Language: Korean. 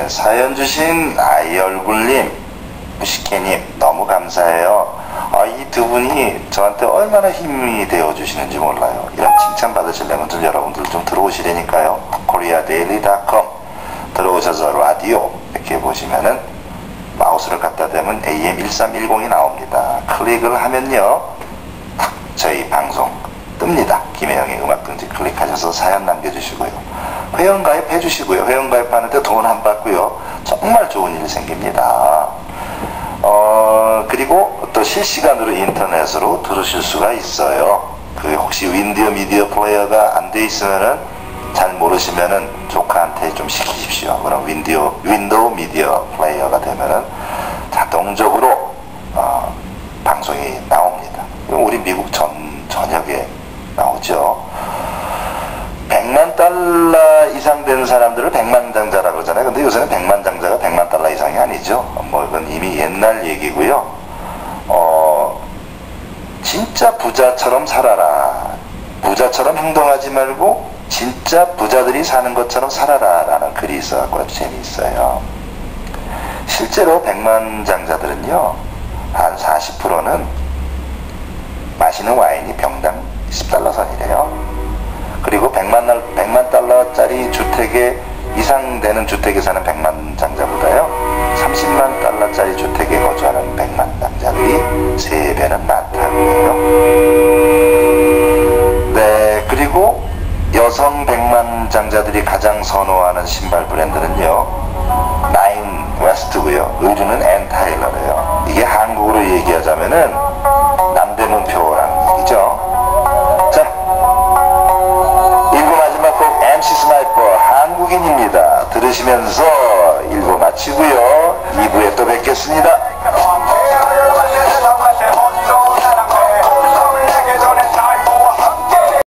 네, 사연 주신 아이얼굴님, 무시케님 너무 감사해요. 이 두 분이 저한테 얼마나 힘이 되어주시는지 몰라요. 이런 칭찬 받으시려면 여러분들 좀 들어오시라니까요. koreadaily.com 들어오셔서 라디오 이렇게 보시면은 마우스를 갖다 대면 AM1310이 나옵니다. 클릭을 하면요 탁 저희 방송 뜹니다. 김혜영의 음악든지 클릭하셔서 사연 남겨주시고요. 회원가입 해주시고요. 회원가입 하는데 돈 안 받고요. 정말 좋은 일이 생깁니다. 그리고 또 실시간으로 인터넷으로 들으실 수가 있어요. 그 혹시 윈도우 미디어 플레이어가 안 돼 있으면은 잘 모르시면은 조카한테 좀 시키십시오. 그럼 윈도우 미디어 플레이어가 되면은 자동적으로 방송이 나옵니다. 우리 미국 전역에 나오죠. 100만 달러 이상 되는 사람들을 백만장자라고 그러잖아요. 근데 요새는 백만장자가 100만 달러 이상이 아니죠. 뭐 이건 이미 옛날 얘기고요. 진짜 부자처럼 살아라. 부자처럼 행동하지 말고 진짜 부자들이 사는 것처럼 살아라 라는 글이 있어갖고 아주 재미있어요. 실제로 백만장자들은요 한 40%는 마시는 와인이 병당 10달러 선이래요. 그리고 100만 달러짜리 주택에 이상 되는 주택에 사는 백만장자보다요 30만 달러짜리 주택에 거주하는 백만장자들이 3배는 많다고 해요. 네, 그리고 여성 백만장자들이 가장 선호하는 신발 브랜드는요 나인 웨스트고요. 의류는 앤 타일러래요. 이게 한국으로 얘기하자면은 남대문표라는 얘기죠. 자, 1부 마지막 곡 MC 스나이퍼 한국인입니다. 들으시면서 1부 마치고요 2부에 또 뵙겠습니다.